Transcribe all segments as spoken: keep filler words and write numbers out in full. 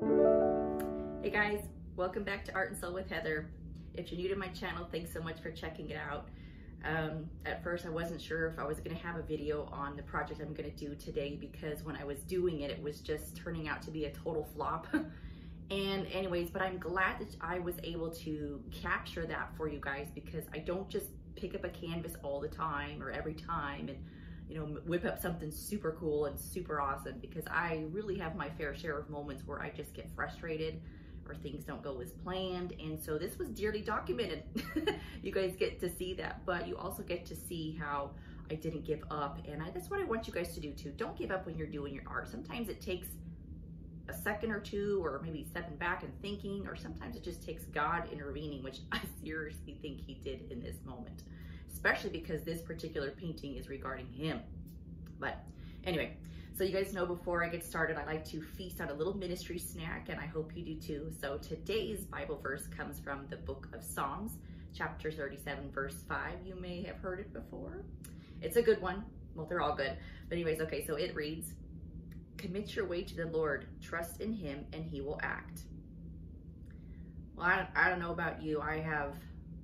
Hey guys, welcome back to Art and Soul with Heather. If you're new to my channel, thanks so much for checking it out. Um, at first I wasn't sure if I was going to have a video on the project I'm going to do today, because when I was doing it, it was just turning out to be a total flop. And anyways, but I'm glad that I was able to capture that for you guys, because I don't just pick up a canvas all the time or every time and, you know, whip up something super cool and super awesome, because I really have my fair share of moments where I just get frustrated or things don't go as planned. And so this was dearly documented. You guys get to see that, but you also get to see how I didn't give up. And I, that's what I want you guys to do too. Don't give up when you're doing your art. Sometimes it takes a second or two, or maybe stepping back and thinking, or sometimes it just takes God intervening, which I seriously think he did in this moment, especially because this particular painting is regarding him. But anyway, so you guys know before I get started, I like to feast on a little ministry snack, and I hope you do too. So today's Bible verse comes from the book of Psalms, chapter thirty-seven, verse five. You may have heard it before. It's a good one. Well, they're all good. But anyways, okay, so it reads, "Commit your way to the Lord, trust in him, and he will act." Well, I, I don't know about you. I have,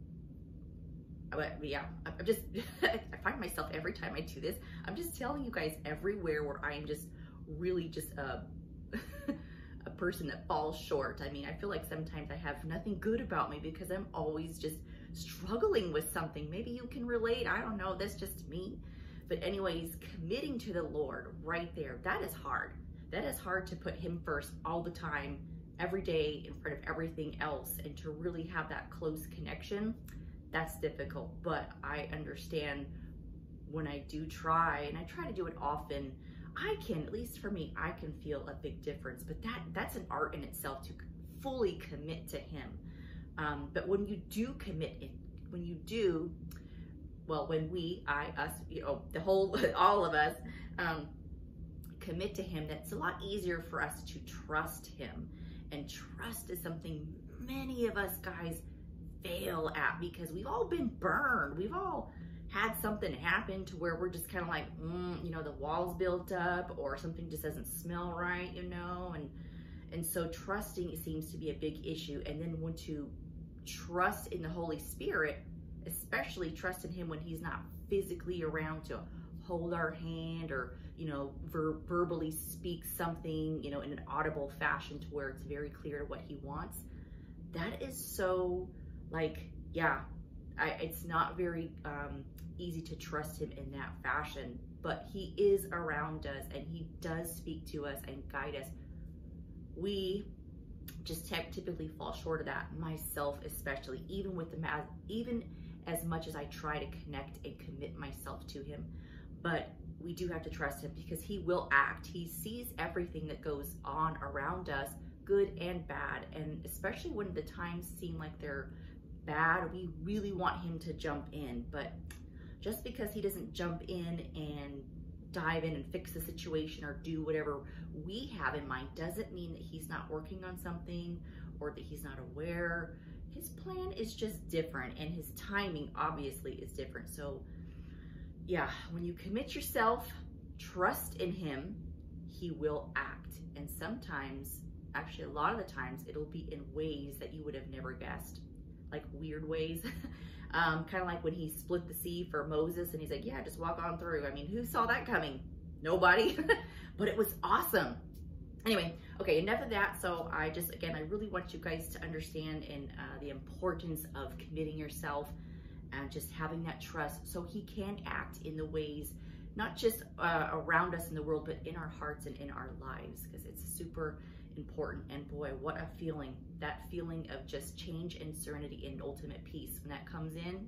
but yeah, I'm just, I find myself every time I do this, I'm just telling you guys everywhere where I am just really just a, a person that falls short. I mean, I feel like sometimes I have nothing good about me because I'm always just struggling with something. Maybe you can relate. I don't know. That's just me. But anyways, committing to the Lord right there, that is hard. That is hard to put him first all the time, every day, in front of everything else, and to really have that close connection. That's difficult, but I understand when I do try, and I try to do it often, I can, at least for me, I can feel a big difference. But that that's an art in itself, to fully commit to him. Um, but when you do commit it, when you do, well, when we, I, us, you know, the whole, all of us, um, commit to him, that's a lot easier for us to trust him. And trust is something many of us guys fail at, because we've all been burned. We've all had something happen to where we're just kind of like, mm, you know, the walls built up, or something just doesn't smell right, you know, and and so trusting seems to be a big issue. And then when to trust in the Holy Spirit, especially trust in him when he's not physically around to hold our hand, or, you know, ver verbally speak something, you know, in an audible fashion to where it's very clear what he wants. That is so, like, yeah, I, it's not very um, easy to trust him in that fashion, but he is around us and he does speak to us and guide us. We just typically fall short of that, myself especially, even with the math, even as much as I try to connect and commit myself to him. But we do have to trust him, because he will act. He sees everything that goes on around us, good and bad. And especially when the times seem like they're bad, we really want him to jump in. But just because he doesn't jump in and dive in and fix the situation or do whatever we have in mind doesn't mean that he's not working on something, or that he's not aware. His plan is just different, and his timing obviously is different. So yeah, when you commit yourself, trust in him, he will act. And sometimes, actually a lot of the times, it'll be in ways that you would have never guessed, like weird ways. um, kind of like when he split the sea for Moses and he's like, yeah, just walk on through. I mean, who saw that coming? Nobody. But it was awesome. Anyway, okay, enough of that. So I just, again, I really want you guys to understand and uh, the importance of committing yourself and just having that trust, so he can act in the ways, not just uh, around us in the world, but in our hearts and in our lives, because it's super important. And boy, what a feeling, that feeling of just change and serenity and ultimate peace. When that comes in,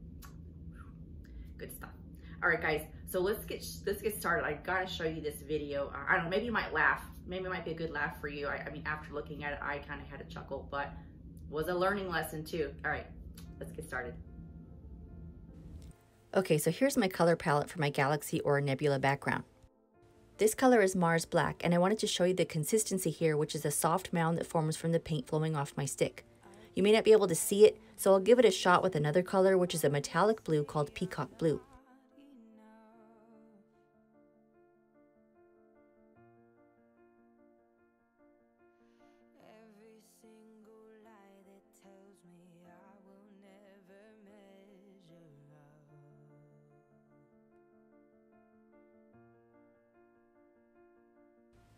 good stuff. All right, guys, so let's get let's get started. I gotta show you this video. I don't know, maybe you might laugh. Maybe it might be a good laugh for you. I, I mean, after looking at it, I kind of had a chuckle, but it was a learning lesson too. All right, let's get started. Okay, so here's my color palette for my galaxy or nebula background. This color is Mars Black, and I wanted to show you the consistency here, which is a soft mound that forms from the paint flowing off my stick. You may not be able to see it, so I'll give it a shot with another color, which is a metallic blue called Peacock Blue.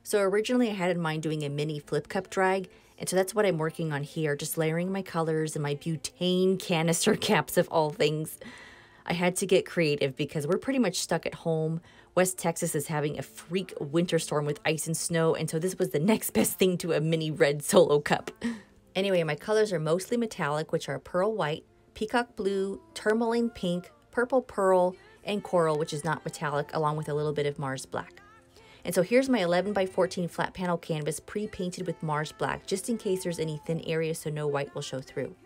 So originally I had in mind doing a mini flip cup drag, and so that's what I'm working on here, just layering my colors and my butane canister caps of all things. I had to get creative because we're pretty much stuck at home. West Texas is having a freak winter storm with ice and snow, and so this was the next best thing to a mini red solo cup. Anyway, my colors are mostly metallic, which are pearl white, peacock blue, tourmaline pink, purple pearl, and coral, which is not metallic, along with a little bit of Mars black. And so here's my eleven by fourteen flat panel canvas pre-painted with Mars black, just in case there's any thin areas so no white will show through.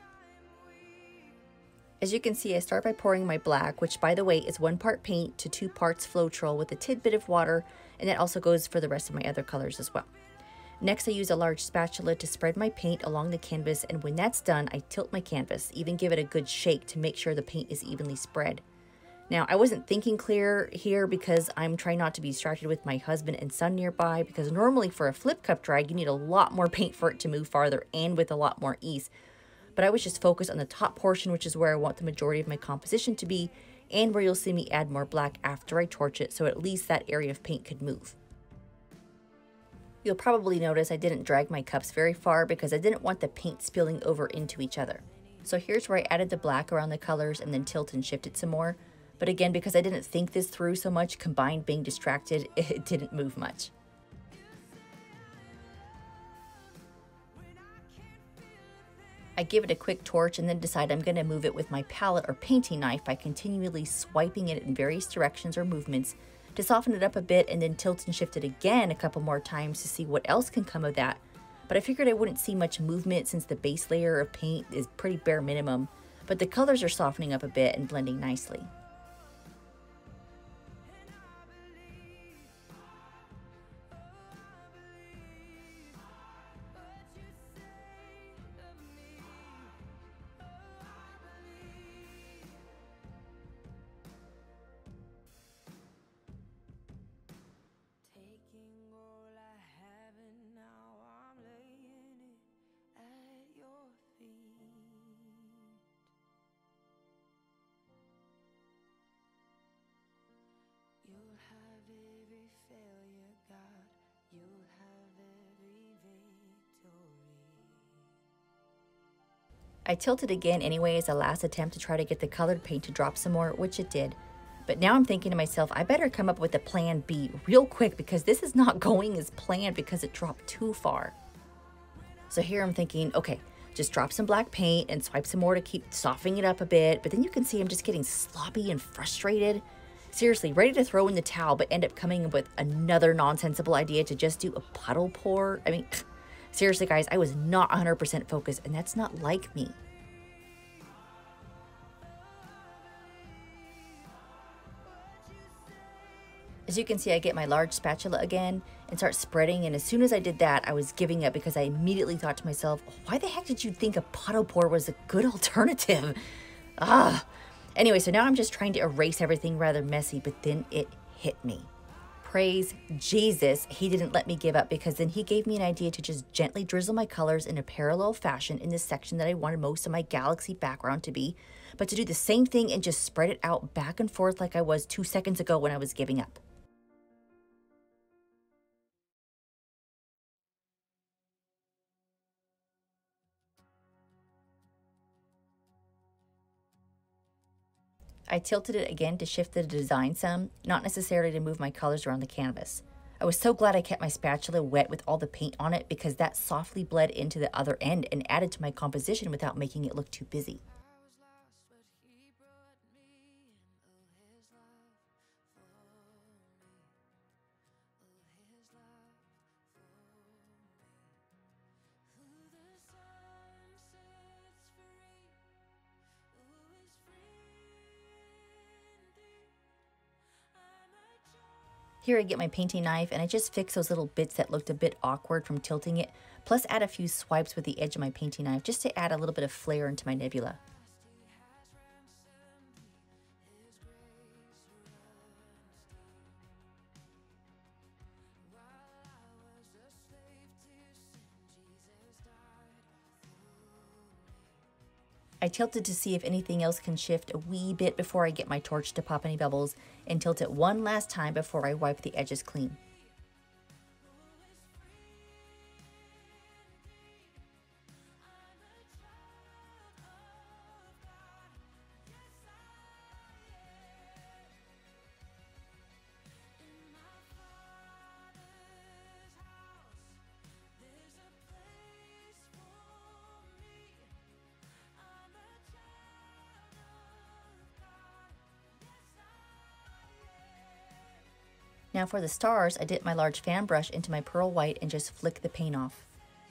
As you can see, I start by pouring my black, which by the way is one part paint to two parts Floetrol with a tidbit of water, and that also goes for the rest of my other colors as well. Next, I use a large spatula to spread my paint along the canvas, and when that's done, I tilt my canvas, even give it a good shake to make sure the paint is evenly spread. Now, I wasn't thinking clear here because I'm trying not to be distracted with my husband and son nearby, because normally for a flip cup drag, you need a lot more paint for it to move farther and with a lot more ease. But I was just focused on the top portion, which is where I want the majority of my composition to be, and where you'll see me add more black after I torch it, so at least that area of paint could move. You'll probably notice I didn't drag my cups very far because I didn't want the paint spilling over into each other. So here's where I added the black around the colors and then tilt and shift it some more. But again, because I didn't think this through so much, combined being distracted, it didn't move much. I give it a quick torch and then decide I'm going to move it with my palette or painting knife by continually swiping it in various directions or movements to soften it up a bit, and then tilt and shift it again a couple more times to see what else can come of that. But I figured I wouldn't see much movement since the base layer of paint is pretty bare minimum, but the colors are softening up a bit and blending nicely. You'll have every failure, God. You'll have every victory. I tilted again anyway as a last attempt to try to get the colored paint to drop some more, which it did. But now I'm thinking to myself, I better come up with a plan B real quick because this is not going as planned because it dropped too far. So here I'm thinking, okay, just drop some black paint and swipe some more to keep softening it up a bit. But then you can see I'm just getting sloppy and frustrated. Seriously, ready to throw in the towel, but end up coming up with another nonsensical idea to just do a puddle pour. I mean, seriously guys, I was not one hundred percent focused, and that's not like me. As you can see, I get my large spatula again and start spreading, and as soon as I did that, I was giving up because I immediately thought to myself, why the heck did you think a puddle pour was a good alternative? Ah. Anyway, so now I'm just trying to erase everything rather messy, but then it hit me. Praise Jesus, he didn't let me give up, because then he gave me an idea to just gently drizzle my colors in a parallel fashion in the section that I wanted most of my galaxy background to be, but to do the same thing and just spread it out back and forth like I was two seconds ago when I was giving up. I tilted it again to shift the design some, not necessarily to move my colors around the canvas. I was so glad I kept my spatula wet with all the paint on it, because that softly bled into the other end and added to my composition without making it look too busy. Here I get my painting knife and I just fix those little bits that looked a bit awkward from tilting it, plus add a few swipes with the edge of my painting knife just to add a little bit of flair into my nebula. I tilted to see if anything else can shift a wee bit before I get my torch to pop any bubbles, and tilt it one last time before I wipe the edges clean. Now for the stars, I dip my large fan brush into my pearl white and just flick the paint off.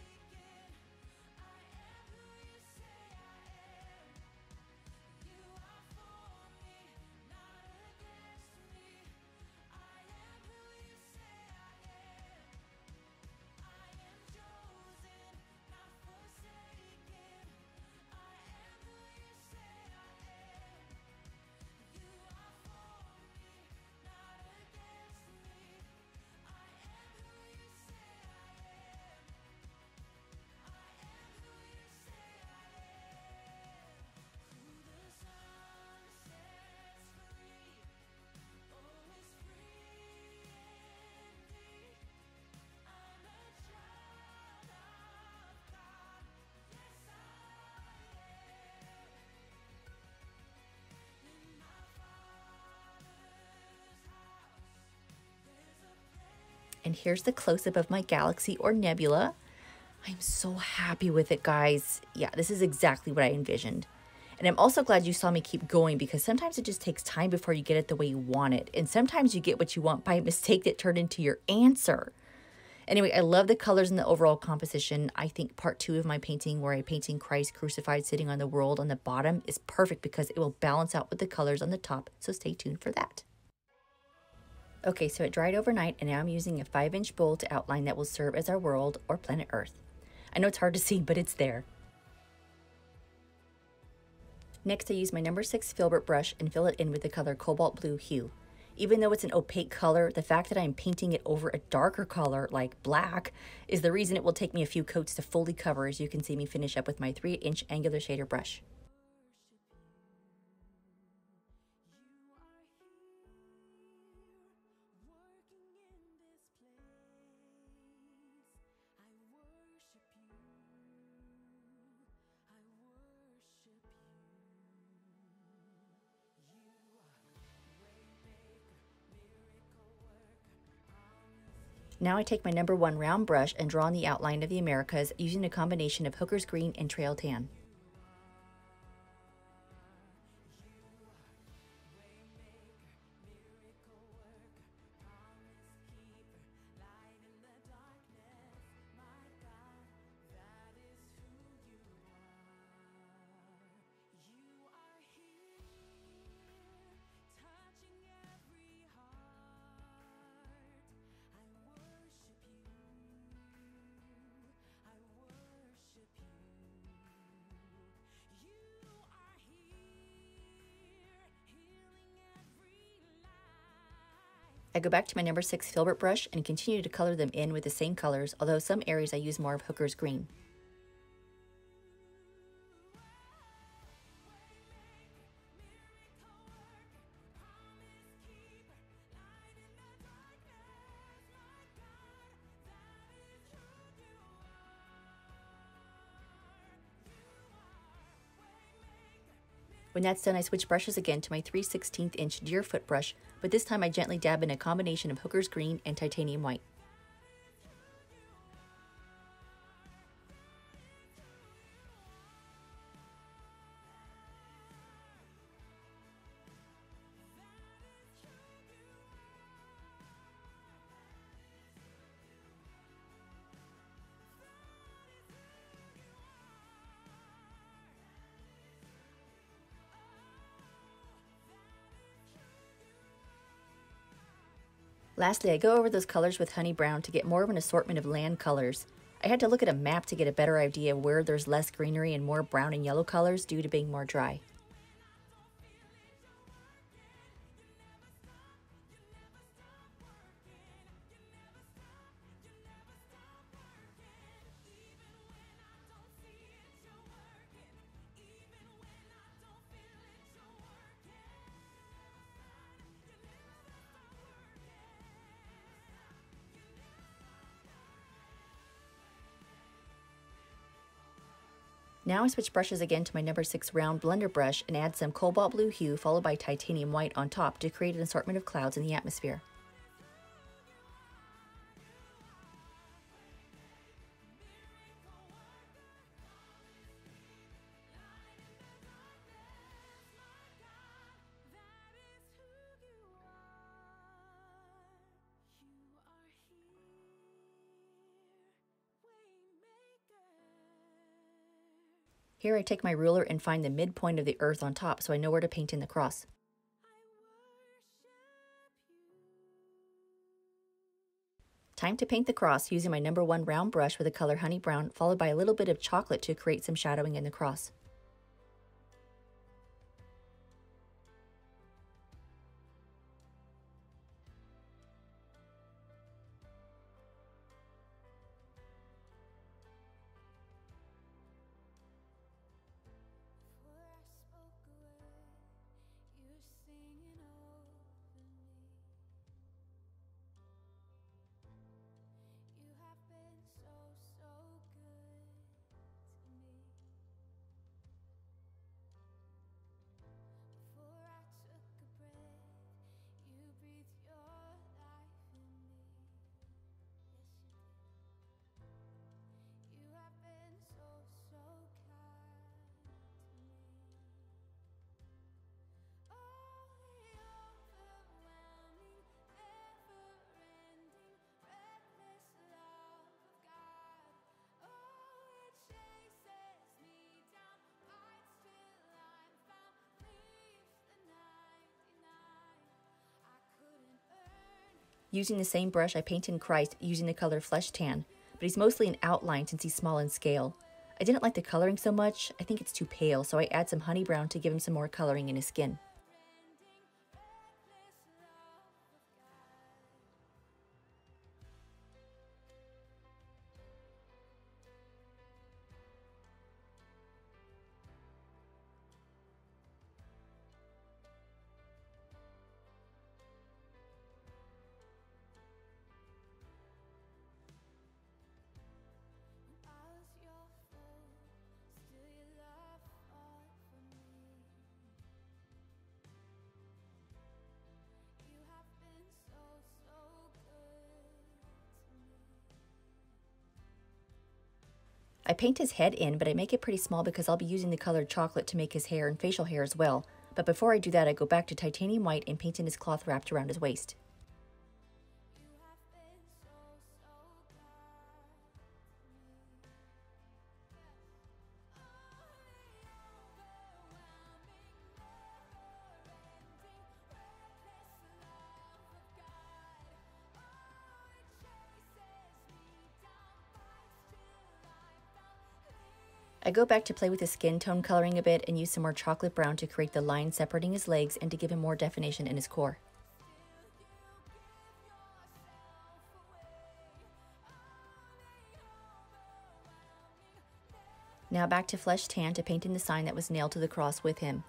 And here's the close-up of my galaxy or nebula. I'm so happy with it, guys. Yeah, this is exactly what I envisioned. And I'm also glad you saw me keep going, because sometimes it just takes time before you get it the way you want it. And sometimes you get what you want by mistake that turned into your answer. Anyway, I love the colors and the overall composition. I think part two of my painting, where I'm painting Christ crucified sitting on the world on the bottom, is perfect because it will balance out with the colors on the top. So stay tuned for that. Okay, so it dried overnight, and now I'm using a five inch bowl to outline that will serve as our world or planet Earth. I know it's hard to see, but it's there. Next, I use my number six filbert brush and fill it in with the color cobalt blue hue. Even though it's an opaque color, the fact that I'm painting it over a darker color, like black, is the reason it will take me a few coats to fully cover, as you can see me finish up with my three inch angular shader brush. Now I take my number one round brush and draw on the outline of the Americas using a combination of Hooker's Green and Trail Tan. I go back to my number six filbert brush and continue to color them in with the same colors, although some areas I use more of Hooker's Green. When that's done, I switch brushes again to my three sixteenths inch deerfoot brush, but this time I gently dab in a combination of Hooker's Green and titanium white. Lastly, I go over those colors with honey brown to get more of an assortment of land colors. I had to look at a map to get a better idea of where there's less greenery and more brown and yellow colors due to being more dry. Now I switch brushes again to my number six round blender brush and add some cobalt blue hue followed by titanium white on top to create an assortment of clouds in the atmosphere. Here I take my ruler and find the midpoint of the earth on top so I know where to paint in the cross. Time to paint the cross using my number one round brush with the color honey brown, followed by a little bit of chocolate to create some shadowing in the cross. Using the same brush, I paint in Christ using the color Flesh Tan, but he's mostly an outline since he's small in scale. I didn't like the coloring so much. I think it's too pale, so I add some honey brown to give him some more coloring in his skin. I paint his head in, but I make it pretty small because I'll be using the colored chocolate to make his hair and facial hair as well. But before I do that, I go back to titanium white and paint in his cloth wrapped around his waist. I go back to play with his skin tone coloring a bit and use some more chocolate brown to create the line separating his legs and to give him more definition in his core. Now back to Flesh Tan to paint in the sign that was nailed to the cross with him.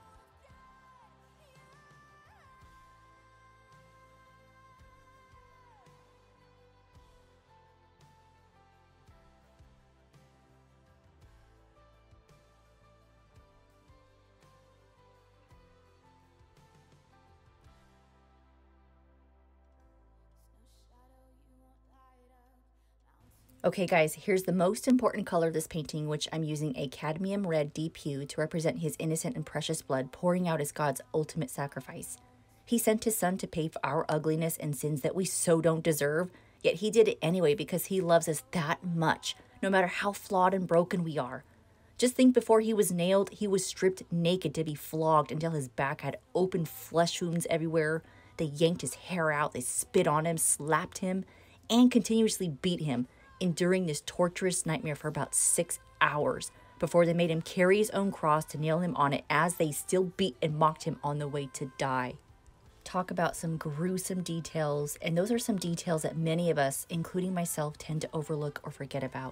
Okay guys, here's the most important color of this painting, which I'm using a cadmium red deep hue to represent his innocent and precious blood pouring out as God's ultimate sacrifice. He sent his son to pay for our ugliness and sins that we so don't deserve, yet he did it anyway because he loves us that much, no matter how flawed and broken we are. Just think, before he was nailed, he was stripped naked to be flogged until his back had open flesh wounds everywhere. They yanked his hair out, they spit on him, slapped him, and continuously beat him, enduring this torturous nightmare for about six hours before they made him carry his own cross to nail him on it, as they still beat and mocked him on the way to die. Talk about some gruesome details, and those are some details that many of us, including myself, tend to overlook or forget about.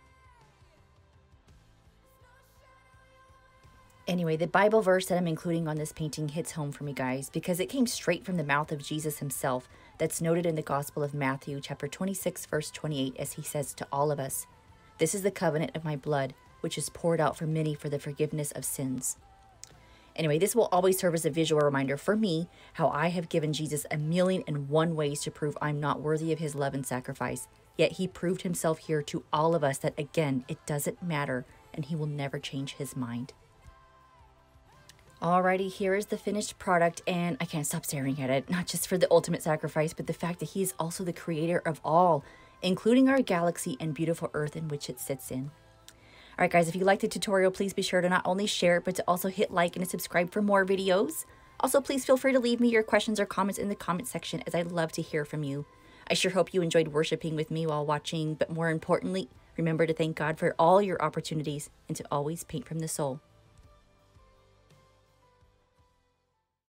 Anyway, the Bible verse that I'm including on this painting hits home for me, guys, because it came straight from the mouth of Jesus himself. That's noted in the Gospel of Matthew, chapter twenty-six, verse twenty-eight, as he says to all of us, "This is the covenant of my blood, which is poured out for many for the forgiveness of sins." Anyway, this will always serve as a visual reminder for me how I have given Jesus a million and one ways to prove I'm not worthy of his love and sacrifice. Yet he proved himself here to all of us that, again, it doesn't matter, and he will never change his mind. Alrighty, here is the finished product, and I can't stop staring at it, not just for the ultimate sacrifice, but the fact that he is also the creator of all, including our galaxy and beautiful earth in which it sits in. Alright guys, if you liked the tutorial, please be sure to not only share it, but to also hit like and to subscribe for more videos. Also, please feel free to leave me your questions or comments in the comment section, as I love to hear from you. I sure hope you enjoyed worshiping with me while watching, but more importantly, remember to thank God for all your opportunities and to always paint from the soul.